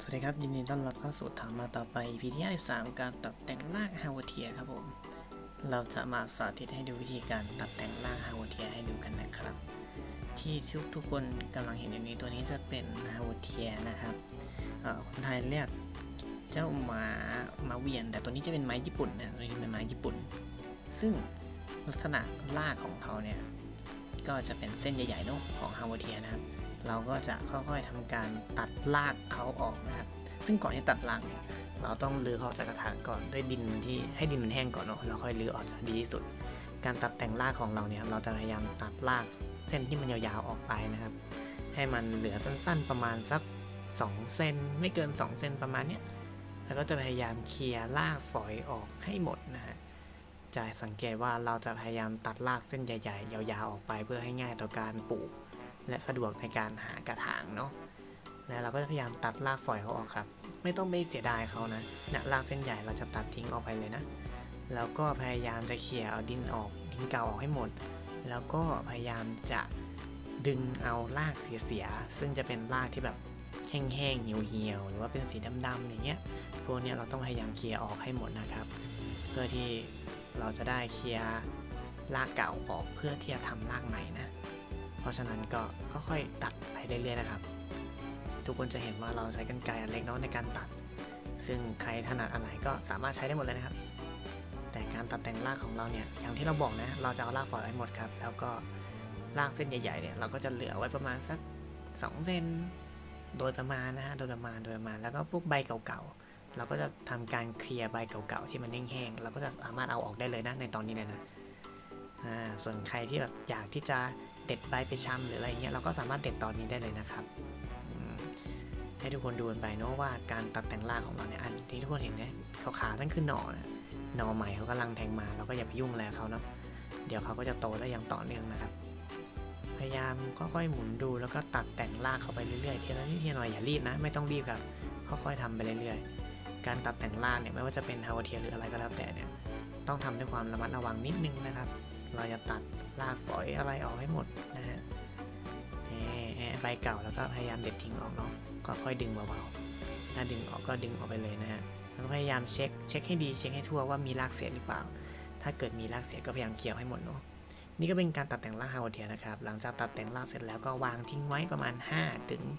วัสดีครับยินดีต้อนรับเข้าสู่ถามมาต่อไป EP ที่53การตัดแต่งรากฮาวเทียครับผมเราจะมาสาธิตให้ดูวิธีการตัดแต่งรากฮาวเทียให้ดูกันนะครับที่ทุกคนกำลังเห็นอยู่นี้ตัวนี้จะเป็นฮาวเทียนะครับคนไทยเรียกเจ้าหมาเวียนแต่ตัวนี้จะเป็นไม้ญี่ปุ่นนะตัวนี้เป็นไม้ญี่ปุ่นซึ่งลักษณะรากของเขาเนี่ยก็จะเป็นเส้นใหญ่ๆเนาะของฮาวเทียนะครับเราก็จะค่อยๆทำการตัดรากเขาออกนะครับซึ่งก่อนที่ตัดรากเนี่ยเราต้องรื้อออกจากกระถางก่อนด้วยดินที่ให้ดินมันแห้งก่อนเนาะแล้วค่อยรื้อออกจะดีที่สุดการตัดแต่งรากของเราเนี่ยเราจะพยายามตัดรากเส้นที่มันยาวๆออกไปนะครับให้มันเหลือสั้นๆประมาณสัก2เซนไม่เกิน2เซนประมาณเนี้ยแล้วก็จะพยายามเคลียร์รากฝอยออกให้หมดนะฮะจะสังเกตว่าเราจะพยายามตัดรากเส้นใหญ่ๆยาวๆออกไปเพื่อให้ง่ายต่อการปลูกและสะดวกในการหากระถางเนาะแล้วเราก็จะพยายามตัดรากฝอยเขาออกครับไม่ต้องไปเสียดายเขานะรากเส้นใหญ่เราจะตัดทิ้งออกไปเลยนะแล้วก็พยายามจะเขี่ยเอาดินเก่าออกให้หมดแล้วก็พยายามจะดึงเอารากเสียซึ่งจะเป็นรากที่แบบแห้งๆเหี่ยวๆหรือว่าเป็นสีดำๆอย่างเงี้ยพวกนี้เราต้องพยายามเคลียร์ออกให้หมดนะครับเพื่อที่เราจะได้เคลียร์รากเก่าออกเพื่อที่จะทำรากใหม่นะเพราะฉะนั้นก็ค่อยๆตัดไปเรื่อยๆนะครับทุกคนจะเห็นว่าเราใช้กรรไกรอันเล็กน้อยในการตัดซึ่งใครถนัดอันไหนก็สามารถใช้ได้หมดเลยนะครับแต่การตัดแต่งรากของเราเนี่ยอย่างที่เราบอกนะเราจะเอารากฝอยไว้หมดครับแล้วก็รากเส้นใหญ่ๆเนี่ยเราก็จะเหลือไว้ประมาณสัก2เซนโดยประมาณนะฮะโดยประมาณแล้วก็พวกใบเก่าๆเราก็จะทำการเคลียร์ใบเก่าๆที่มันแห้งๆเราก็จะสามารถเอาออกได้เลยนะในตอนนี้เลยนะส่วนใครที่แบบอยากที่จะเด็ดใบไปชำหรืออะไรเงี้ยเราก็สามารถเด็ดตอนนี้ได้เลยนะครับให้ทุกคนดูกันไปเนาะว่าการตัดแต่งรากของเราเนี่ยอันที่ทุกคนเห็นเนี่ยขาวๆนั่นคือหน่อใหม่เขากำลังแทงมาเราก็อย่าไปยุ่งอะไรเขาเนาะเดี๋ยวเขาก็จะโตได้อย่างต่อเนื่องนะครับพยายามค่อยๆหมุนดูแล้วก็ตัดแต่งรากเข้าไปเรื่อยๆทีละนิดทีละหน่อยอย่ารีบนะไม่ต้องรีบครับค่อยๆทำไปเรื่อยๆการตัดแต่งรากเนี่ยไม่ว่าจะเป็นฮาวเทียหรืออะไรก็แล้วแต่เนี่ยต้องทำด้วยความระมัดระวังนิดนึงนะครับเราจะตัดรากฝอยอะไรออกให้หมดนะฮะใบเก่าแล้วก็พยายามเด็ดทิ้งออกเนาะก็ค่อยดึงเบาๆถ้าดึงออกก็ดึงออกไปเลยนะฮะแล้วก็พยายามเช็คให้ดีเช็คให้ทั่วว่ามีรากเสียหรือเปล่าถ้าเกิดมีรากเสียก็พยายามเกี่ยวให้หมดเนาะนี่ก็เป็นการตัดแต่งรากฮาวเทียนะครับหลังจากตัดแต่งรากเสร็จแล้วก็วางทิ้งไว้ประมาณ5 ถึง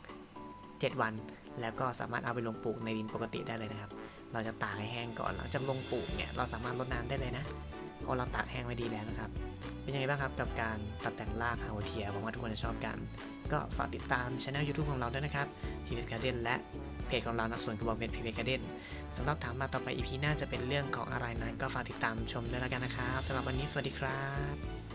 7 วันแล้วก็สามารถเอาไปลงปลูกในดินปกติได้เลยนะครับเราจะตากให้แห้งก่อนหลังจากลงปลูกเนี่ยเราสามารถรดน้ำได้เลยนะเพราะเราตากแห้งไว้ดีแล้วนะครับเป็นยังไงบ้างครับกับการตัดแต่งรากฮาวเทียหวังว่าทุกคนจะชอบกันก็ฝากติดตามช่อง YouTube ของเราด้วยนะครับพีเพชการ์เด้นและเพจของเรานะส่วนกระบอกเพชรพีเพชการ์เด้นสำหรับถามมาต่อไป EP หน้าจะเป็นเรื่องของอะไรนั้นก็ฝากติดตามชมด้วยแล้วกันนะครับสำหรับวันนี้สวัสดีครับ